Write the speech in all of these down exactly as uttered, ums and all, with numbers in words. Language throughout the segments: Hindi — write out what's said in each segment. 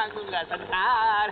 मांग लूंगा संसार।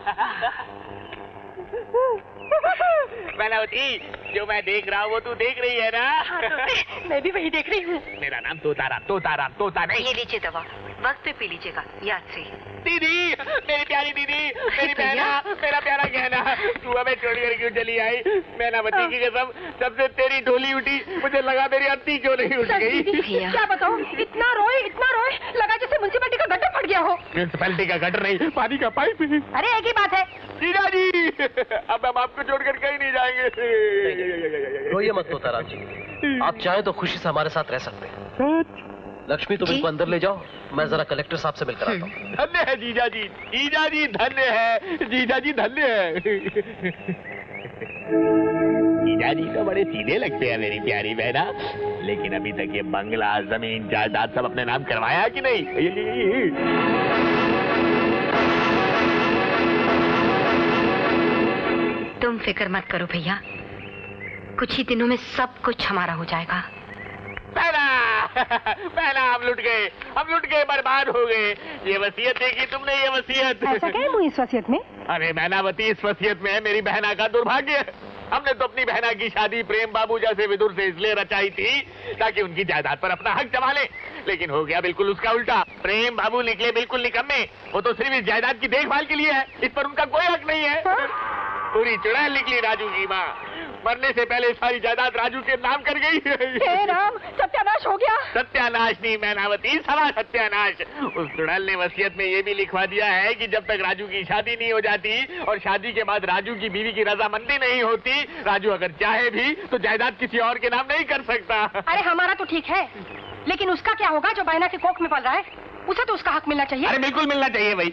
मैनावती, जो मैं देख रहा हूँ वो तू देख रही है ना? हाँ, तो मैं भी वही देख रही हूँ। मेरा नाम तोताराम, तोताराम, तोता नहीं। ये लीजिए दवा, वक्त पे पी लीजिएगा, याद से। दीदी, मेरी प्यारी दीदी, मेरी बहना, मेरा प्यारा गहना, तू हमें छोड़कर क्यों चली आई? मैनावती की कसम, जब से तेरी डोली उठी मुझे लगा मेरी अर्थी क्यों नहीं उठ गई। क्या बताऊँ, इतना रोए इतना रोए, लगा जैसे म्युनिसिपैलिटी का गटर फट गया हो। म्युनिसिपैलिटी का गटर नहीं, पानी का पाइप। अरे एक ही बात है। जीजा जी, अब हम आपको छोड़कर कहीं नहीं जाएंगे। रोइए मत तोताराम जी, आप चाहे तो खुशी से हमारे साथ रह सकते हैं। लक्ष्मी, तुम इनको अंदर ले जाओ, मैं जरा कलेक्टर साहब से मिलकर आता हूँ। धन्य है जीजा जी, जीजा जी धन्य है, जीजा जी धन्य है। जीजा जी तो बड़े सीधे लगते हैं मेरी प्यारी बहना, लेकिन अभी तक ये बंगला, जमीन, जायदाद सब अपने नाम करवाया कि नहीं? तुम फिक्र मत करो भैया, कुछ ही दिनों में सब कुछ हमारा हो जाएगा। पहला, पहला हम लुट गए, हम लुट गए, बर्बाद हो गए। ये वसीयत देखी तुमने, ये वसीयत। ऐसा क्या है मुझे इस वसीयत में? अरे मैनावती, इस वसीयत में है मेरी बहना का दुर्भाग्य। हमने तो अपनी बहना की शादी प्रेम बाबू जैसे विदुर से इसलिए रचाई थी ताकि उनकी जायदाद पर अपना हक जमा ले, लेकिन हो गया बिल्कुल उसका उल्टा। प्रेम बाबू निकले बिल्कुल निकम्मे, वो तो सिर्फ इस जायदाद की देखभाल के लिए है, इस पर उनका कोई हक नहीं है। पूरी चुड़ैल निकली राजू की माँ, मरने से पहले सारी जायदाद राजू के नाम कर गई। हे राम, सत्यानाश हो गया। सत्यानाश नहीं मैनावती, सवा सत्यानाश। उस चुड़ैल ने वसीयत में ये भी लिखवा दिया है कि जब तक राजू की शादी नहीं हो जाती और शादी के बाद राजू की बीवी की रजामंदी नहीं होती, राजू अगर चाहे भी तो जायदाद किसी और के नाम नहीं कर सकता। अरे हमारा तो ठीक है, लेकिन उसका क्या होगा जो बहना के कोख में पल रहा है? उसे तो उसका हक मिलना चाहिए। अरे बिल्कुल मिलना चाहिए भाई।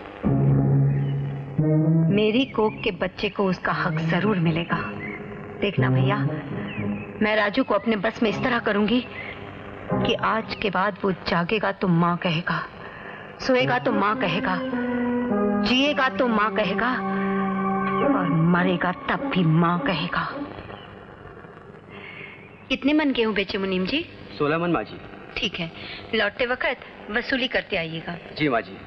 मेरी कोख के बच्चे को उसका हक जरूर मिलेगा। देखना भैया, मैं राजू को अपने बस में इस तरह करूंगी कि आज के बाद वो जागेगा तो माँ कहेगा, सोएगा तो माँ कहेगा, जिएगा तो माँ कहेगा और मरेगा तब भी माँ कहेगा। कितने मन गेहूं बेचे मुनीम जी? सोलह मन माँ जी। ठीक है, लौटते वक्त वसूली करते आइएगा। जी माँ जी।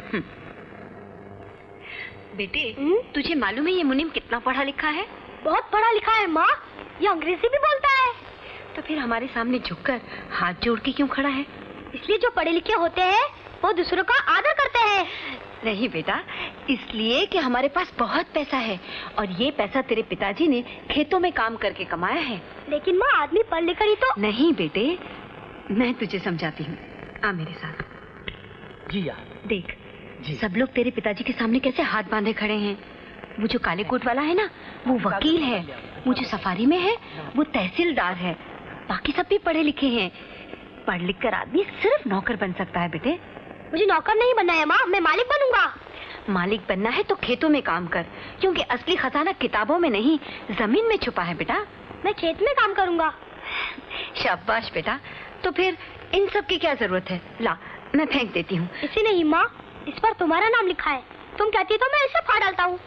बेटे, तुझे मालूम है ये मुनीम कितना पढ़ा लिखा है? बहुत पढ़ा लिखा है माँ, ये अंग्रेजी भी बोलता है। तो फिर हमारे सामने झुककर हाथ जोड़ के क्यों खड़ा है? इसलिए जो पढ़े लिखे होते हैं वो दूसरों का आदर करते हैं। नहीं बेटा, इसलिए कि हमारे पास बहुत पैसा है और ये पैसा तेरे पिताजी ने खेतों में काम करके कमाया है। लेकिन माँ, आदमी पढ़ लिखकर ही तो। नहीं बेटे, मैं तुझे समझाती हूँ, आ मेरे साथ। जी यार। देख जी। सब लोग तेरे पिताजी के सामने कैसे हाथ बांधे खड़े हैं। वो जो काले कोट वाला है ना, वो वकील है। वो जो सफारी में है वो तहसीलदार है। बाकी सब भी पढ़े लिखे हैं। पढ़ लिख कर आदमी सिर्फ नौकर बन सकता है बेटे। मुझे नौकर नहीं बनना है माँ, मैं मालिक बनूंगा। मालिक बनना है तो खेतों में काम कर, क्योंकि असली खजाना किताबों में नहीं जमीन में छुपा है बेटा। मैं खेत में काम करूंगा। शाबाश बेटा। तो फिर इन सब की क्या जरूरत है? ला, मैं फेंक देती हूँ। इसे नहीं माँ, इस पर तुम्हारा नाम लिखा है। तुम कहती तो मैं इसे फाड़ डालता हूँ।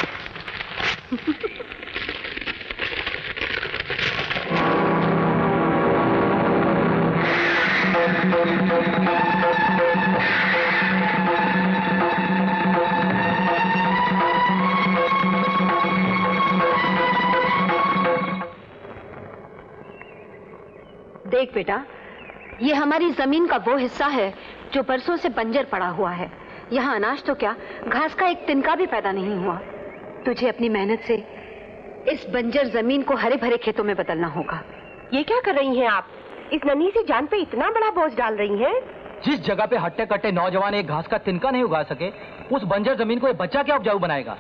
देख बेटा, ये हमारी जमीन का वो हिस्सा है जो बरसों से बंजर पड़ा हुआ है। यहाँ अनाज तो क्या, घास का एक तिनका भी पैदा नहीं हुआ। तुझे अपनी मेहनत से इस बंजर जमीन को हरे भरे खेतों में बदलना होगा। ये क्या कर रही हैं आप? इस नन्ही सी जान पे इतना बड़ा बोझ डाल रही हैं? जिस जगह पे हट्टे कट्टे नौजवान एक घास का तिनका नहीं उगा सके, उस बंजर जमीन को ये बच्चा क्या उपजाऊ बनाएगा?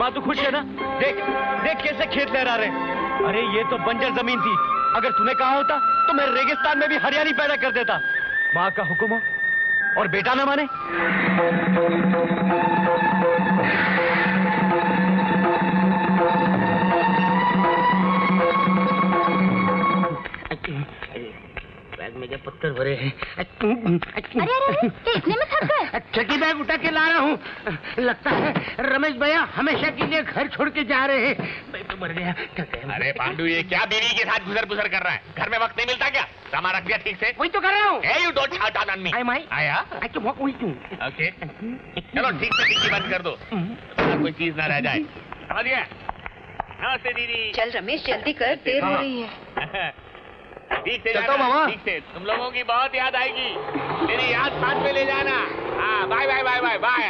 माँ तू खुश है ना? देख देख कैसे खेत लहरा रहे। अरे ये तो बंजर जमीन थी, अगर तूने कहा होता तो मैं रेगिस्तान में भी हरियाली पैदा कर देता। माँ का हुक्म हो और बेटा ना माने। बैग में क्या पत्थर भरे हैं? अरे अरे अरे इतने में थक गए? छठी बैग उठा के ला रहा हूँ। लगता है रमेश भैया हमेशा के लिए घर छोड़ के जा रहे हैं। मैं तो मर गया। अरे पांडु ये क्या बीवी के साथ गुजर गुजर कर रहा है? घर में वक्त नहीं मिलता क्या? सामान रख दिया ठीक से? वही तो कर रहा हूँ। Hey, you don't shout on me. आई माई आया? आई तो वही तू। ओके चलो ठीक से डिक्की बंद कर दो, कोई चीज ना रह जाए। समझ गया? नमस्ते दीदी। चल रमेश जल्दी कर, देर हो रही है। ठीक से चलता हूँ जाना, मामा। ठीक से। तुम लोगों की बहुत याद आएगी, मेरी याद साथ में ले जाना। हाँ bye bye bye bye bye.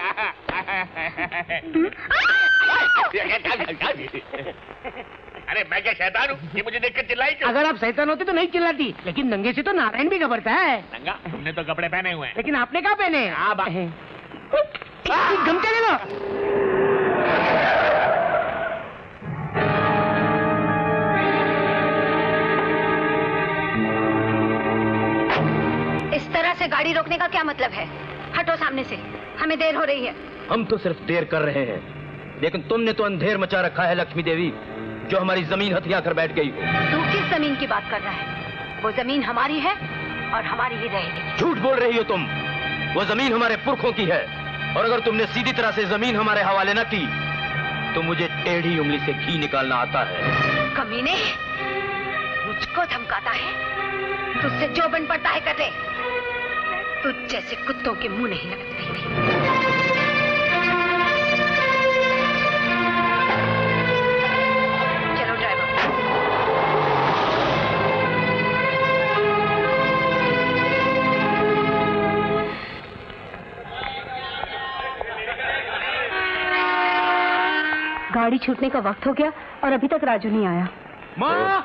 अरे मैं क्या शैतान हूँ कि मुझे देखकर चिल्लाई क्यों? अगर आप शैतान होते तो नहीं चिल्लाती, लेकिन नंगे से तो नारायण भी घबरता है। नंगा? तुमने तो कपड़े पहने हुए हैं। लेकिन आपने कहाँ पहने? हाँ बा धमका देना। इस तरह से गाड़ी रोकने का क्या मतलब है? हटो सामने से, हमें देर हो रही है। हम तो सिर्फ देर कर रहे हैं, लेकिन तुमने तो अंधेर मचा रखा है लक्ष्मी देवी, जो हमारी जमीन हथिया कर बैठ गई। तू किस जमीन की बात कर रहा है? वो जमीन हमारी है और हमारी ही रहेगी। झूठ बोल रही हो तुम। वो जमीन हमारे पुरखों की है, और अगर तुमने सीधी तरह से जमीन हमारे हवाले न की तो मुझे टेढ़ी उंगली से घी निकालना आता है। कमीने, मुझको धमकाता है? तुझसे जो बन पड़ता है कर ले। तुझ जैसे कुत्तों के मुंह नहीं लगते। चलो ड्राइवर। गाड़ी छूटने का वक्त हो गया और अभी तक राजू नहीं आया। माँ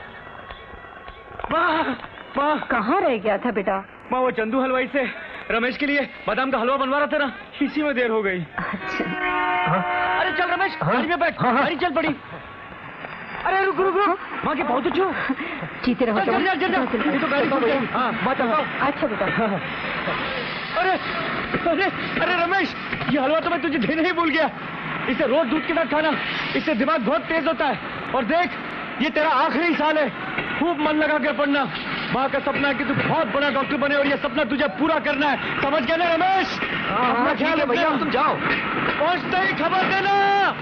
माँ माँ कहाँ रह गया था बेटा? माँ वो चंदू हलवाई से रमेश के लिए बादाम का हलवा बनवा रहा था ना, इसी में देर हो गई। अच्छा। अरे चल रमेश, गाड़ी में बैठ। गाड़ी चल पड़ी। अरे रुक रुक रुक, माँ की बहुत अच्छी। जीते रहो। चल चल चल चल, ये तो गाड़ी पकड़ गई। हाँ बात बताओ। अच्छा बेटा। अरे अरे अरे रमेश, ये हलवा तो मैं तुझे देने ही भूल गया। इसे रोज दूध के साथ खाना, इससे दिमाग बहुत तेज होता है। और देख, ये तेरा आखिरी साल है, खूब मन लगा कर पढ़ना। माँ का सपना है कि तू बहुत बड़ा डॉक्टर बने, और ये सपना तुझे पूरा करना है। समझ गया ना रमेश? अपना ख्याल है भैया, तुम जाओ, पहुंचते ही खबर देना।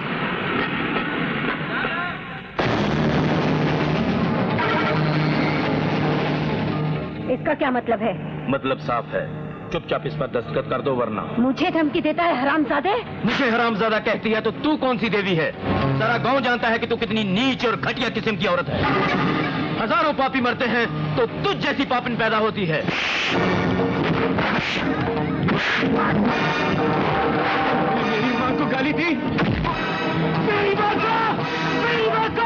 इसका क्या मतलब है? मतलब साफ है, चुपचाप इस पर दस्तखत कर दो, वरना। मुझे धमकी देता है हरामजादे? मुझे हरामजादा कहती है तो तू कौन सी देवी है? सारा गांव जानता है कि तू कितनी नीच और घटिया किस्म की औरत है। हजारों पापी मरते हैं तो तुझ जैसी पापिन पैदा होती है। मेरी माँ को गाली दी, मेरी माँ को, मेरी माँ को।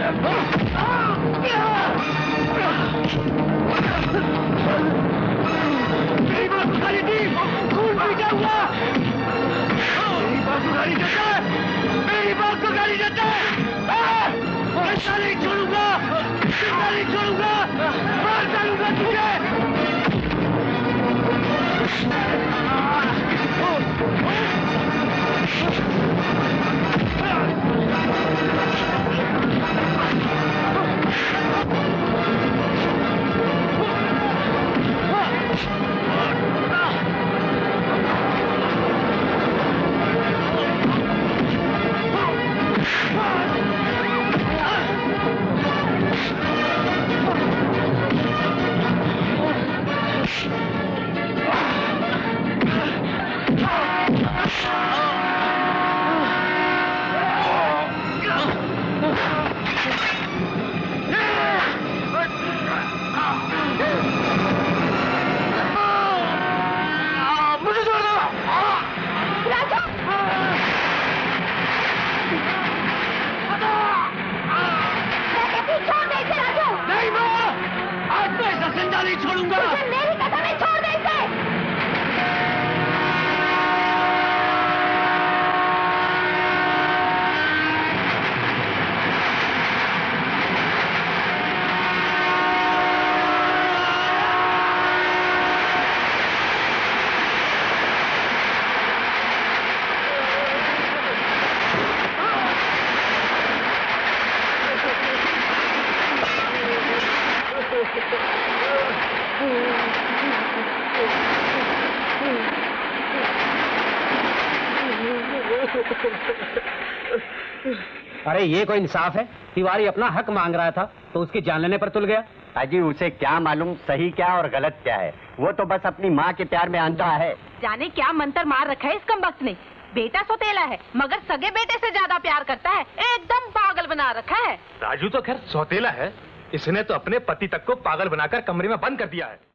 मेरी बात को गाली दी, खून पी जाऊंगा। मेरी बात को गाली देता है, मेरी बात को गाली देता है। ऐसा नहीं छोड़ूंगा, ऐसा नहीं छोड़ूंगा, मार डालूंगा तुझे। नहीं छोड़ूंगा। मेरी कसम है, छोड़ दे इसे। अरे ये कोई इंसाफ है? तिवारी अपना हक मांग रहा था तो उसकी जान लेने पर तुल गया। अजी उसे क्या मालूम सही क्या और गलत क्या है, वो तो बस अपनी माँ के प्यार में अंधा है। जाने क्या मंत्र मार रखा है इस कमबख्त ने। बेटा सौतेला है मगर सगे बेटे से ज्यादा प्यार करता है, एकदम पागल बना रखा है। राजू तो खैर सौतेला है, इसने तो अपने पति तक को पागल बनाकर कमरे में बंद कर दिया है।